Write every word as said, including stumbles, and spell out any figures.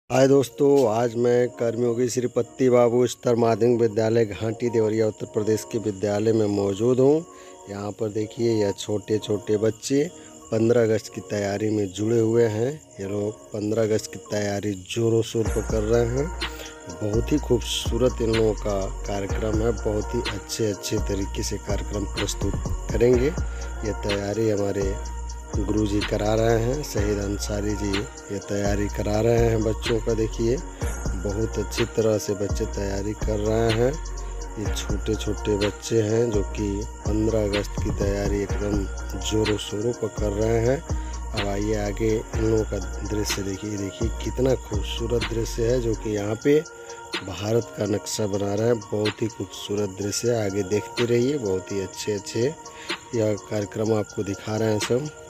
हाय दोस्तों, आज मैं कर्मयोगी श्री पत्ती बाबू स्तर माध्यमिक विद्यालय घाटी देवरिया उत्तर प्रदेश के विद्यालय में मौजूद हूँ। यहाँ पर देखिए यह छोटे छोटे बच्चे पंद्रह अगस्त की तैयारी में जुड़े हुए हैं। ये लोग पंद्रह अगस्त की तैयारी जोरों शोर पर कर रहे हैं। बहुत ही खूबसूरत इन लोगों का कार्यक्रम है। बहुत ही अच्छे अच्छे तरीके से कार्यक्रम प्रस्तुत करेंगे। ये तैयारी हमारे गुरुजी करा रहे हैं। शहीद अंसारी जी ये तैयारी करा रहे हैं बच्चों का। देखिए बहुत अच्छी तरह से बच्चे तैयारी कर रहे हैं। ये छोटे छोटे बच्चे हैं जो कि पंद्रह अगस्त की तैयारी एकदम जोरों शोरों पर कर रहे हैं। अब आइए आगे इन लोगों का दृश्य देखिए। देखिए कितना खूबसूरत दृश्य है जो कि यहाँ पे भारत का नक्शा बना रहे हैं। बहुत ही खूबसूरत दृश्य है। आगे देखते रहिए। बहुत ही अच्छे अच्छे यह कार्यक्रम आपको दिखा रहे हैं सब।